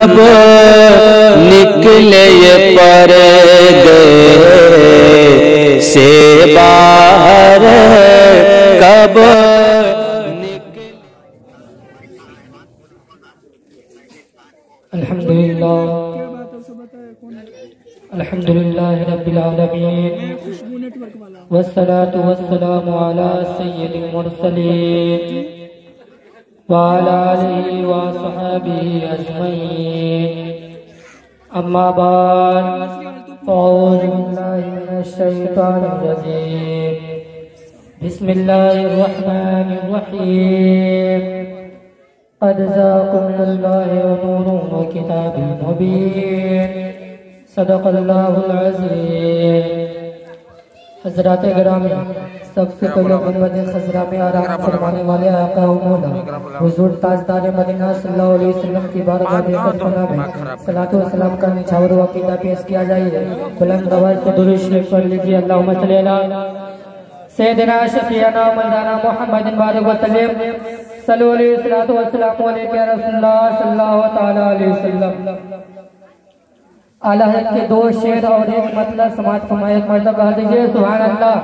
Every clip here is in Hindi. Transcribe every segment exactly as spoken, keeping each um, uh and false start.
अब निकले ये पर्दे से बाहर कब निकले। अल्हम्दुलिल्लाह अल्हम्दुलिल्लाह रब्बिल आलमीन वस्सलातु वस्सलामु अला सय्यिदिल मुरसलीन व अला आलिहि व अस्हाबिहि अजमईन। अम्मा बाद अऊज़ु बिल्लाहि मिनश शैतानिर रजीम। बिस्मिल्लाहिर रहमानिर रहीम। क़द जाअकुम मिनल्लाहि नूरुन व किताबुम मुबीन। सदक़ल्लाहुल अज़ीम। हज़रात गिरामी, सबसे पहले गुंबद खज़रा में आराम फरमाने वाले आका व मौला हुज़ूर ताजदार मदीना सल्लल्लाहु अलैहि वसल्लम की बारगाह में क़स्म में सलातो व सलाम का निछावर व अक़ीदा पेश किया जाए। बुलंद आवाज़ से दुरूद शरीफ पढ़ लीजिए। अल्लाहुम्मा सल्ली अला सय्यिदिना शफ़ीअना मौलाना मुहम्मदिन बारिक व सल्लिम सल्लल्लाहु अलैहि सलातो व सलामु अलैका या रसूलल्लाह सल्लल्लाहु तआला अलैहि वसल्लम। आला हज़रत के दो शेर और एक मतलब समाज फरमाए। एक मर्तबा कह दीजिए सुभान अल्लाह।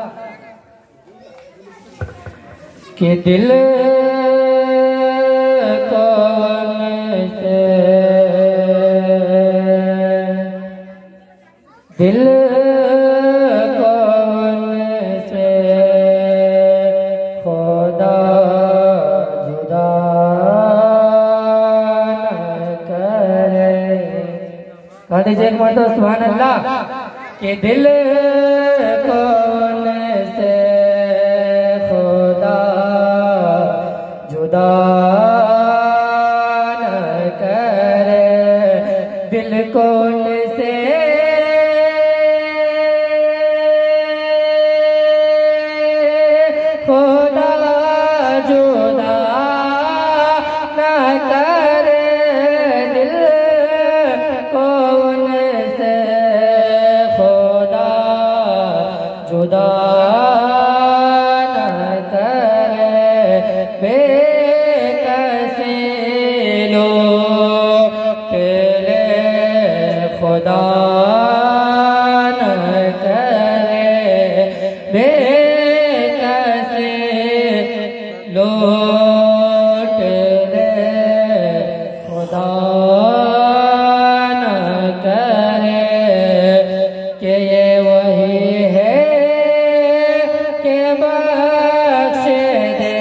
कि दिल कौन से दिल कौन से खुदा जुदा न करे। कह दीजिए एक मर्तबा सुभान अल्लाह। कि दिल कौन से खुदा जुदा न करे। दिल कौन से खुदा जुदा न करे। दिल कौन से खुदा जुदा न करे। बेकसी लोग तेरे खुदा न करे। बेकसी लोग तेरे खुदा न करे। कि ये वही है कि बख्श दे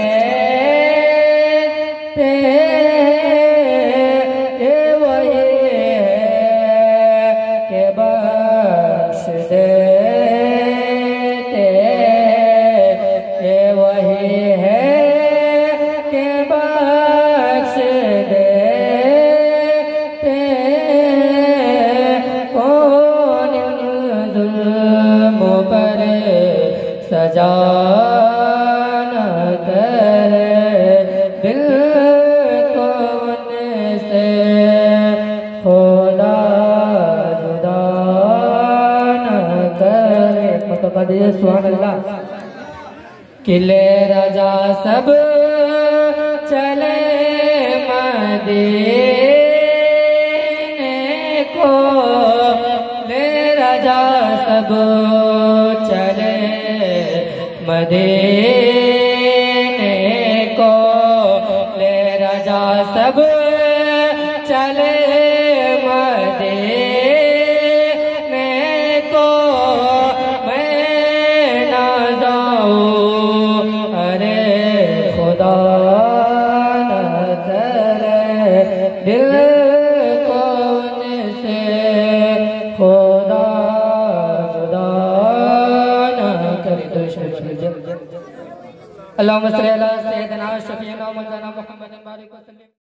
ये वही है कि बख्श देते। ये वही है कि बख्श देते। कौन जुल्म पर सजा न करे। दिल कौन से खुदा जुदा न करे। मतलब सुभान अल्लाह। किले राजा सब चले मदीने को। ले राजा सब चले मदीने को। ले राजा सब चले मदीने को। मैं ना जाऊं अरे खुदा न करे। दिल कौन से खुदा जुदा न करे। अल्लाहुम्मा सल्ली अला सय्यिदिना शफ़ीअना मौलाना मुहम्मदिन बारिक व सल्लिम।